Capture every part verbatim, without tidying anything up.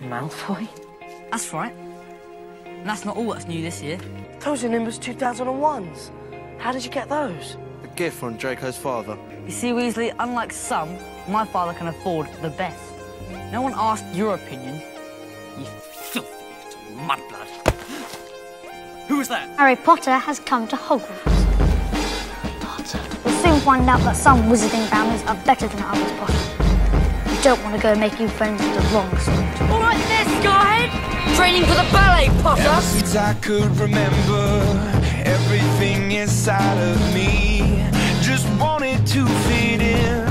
Malfoy? That's right. And that's not all that's new this year. Those are Nimbus two thousand ones. How did you get those? A gift from Draco's father. You see, Weasley, unlike some, my father can afford the best. No one asked your opinion. You filthy little mudblood. Who was that? Harry Potter has come to Hogwarts. Potter. We'll soon find out that some wizarding families are better than others, Potter. You don't want to go making friends with the wrong sort. All right, there, Scarhead! Training for the ballet, Potter! Ever since I could remember, everything inside of me just wanted to fit in.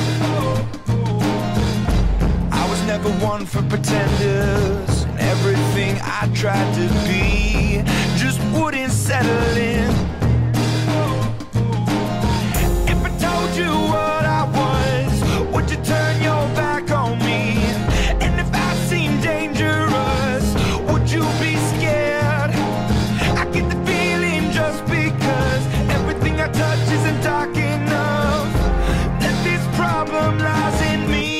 I was never one for pretenders, and everything I tried to be just wouldn't settle in. If I told you what I was, would you turn your back on me? And if I seemed dangerous, would you be scared? I get the feeling just because everything I touch isn't dark enough, that this problem lies in me.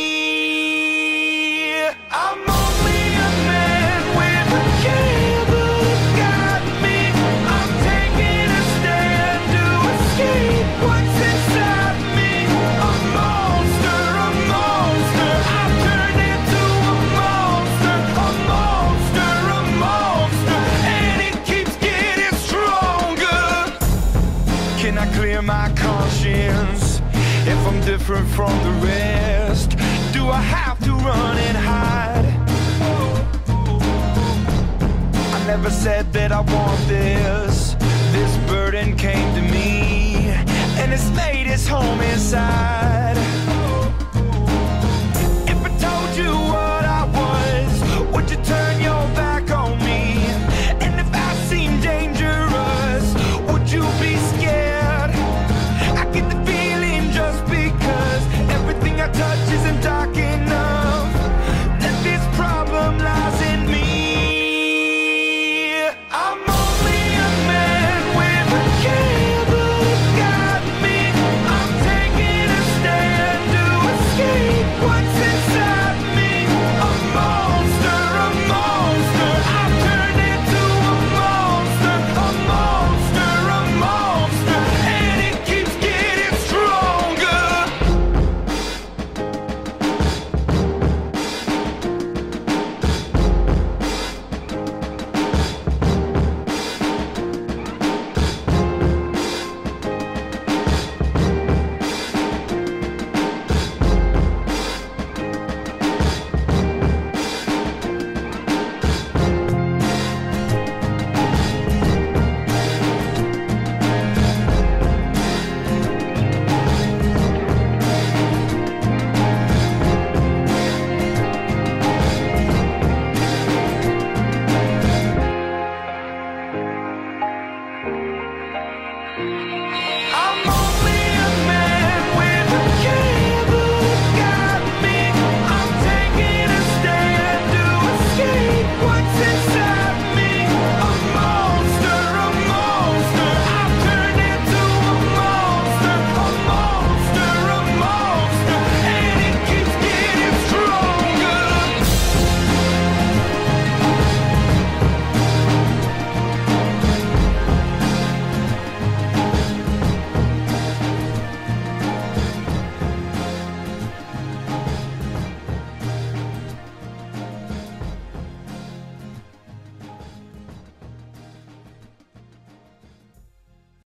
I'm only a man with a candle to guide me. I'm taking a stand to escape what's inside me. A monster, a monster, I've turned into a monster. A monster, a monster, and it keeps getting stronger. Can I clear my conscience if I'm different from the rest? Do I have to run and hide? I never said that I want this. This burden came to me, and it's made its home inside.